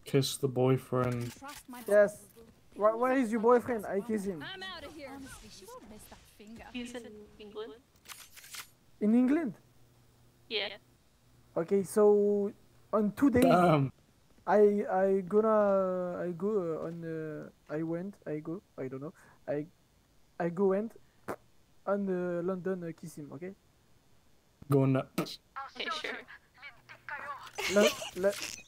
kiss the boyfriend. Yes. Where is your boyfriend? I kiss him. I'm out of here. Honestly, she won't miss that finger. He's in England. In England? Yeah. Okay, so on 2 days Damn. I go on I don't know I go and on London kiss him, okay? Going up. Okay, sure. Le